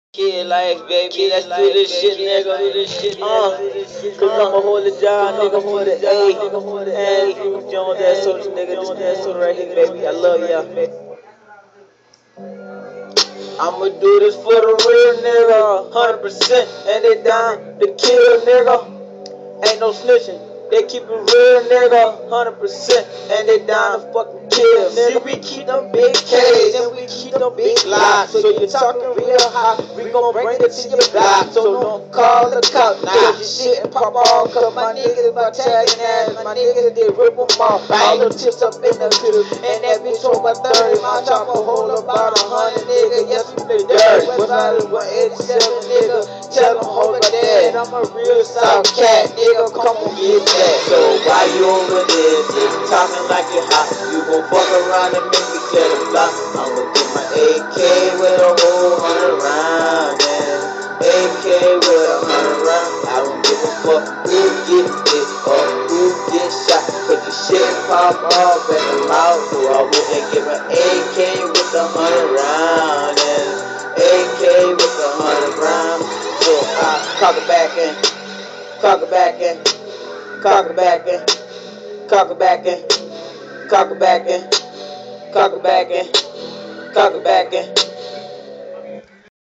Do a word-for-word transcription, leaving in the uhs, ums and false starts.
Kid life, baby. Let's do this shit, nigga. Do this shit, uh. Cause I'ma hold it down, nigga, for the A. And you Jones, that soldier, nigga. This nigga right here, baby. I love ya. I'ma do this for the real, nigga. one hundred percent. And they down to kill, nigga. Ain't no snitching. They keep it real, nigga, one hundred percent, and they down to fucking kill, nigga. See, we keep them big K's, and we keep them big locks. So you talking real hot, we gon' bring it to your block. So don't call the cop, nah, your shit and pop off. Cause my niggas about tagging ass, my niggas, they rip them off. All the tips up in the field, and that bitch over thirty. My chopper hold about a hundred, nigga. Yes, we play dirty. West Side is one eighty-seven, nigga. Tell them hold it dead. I'm a real South cat, nigga. Come on, get that. So why you over there, just talking like you hot? You gon' fuck around and make me clear the block. I'ma get my A K with a whole hundred round, man. A K with a hundred round. I don't give a fuck who get hit or who get shot. Cause the shit pop off in the mouth. So I wouldn't give an A K with a hundred round, and A K with a hundred round. So I cock it back in, cock it back in. Cock it back in, cock it back in, cock it back in, cock it back in, cock it back in.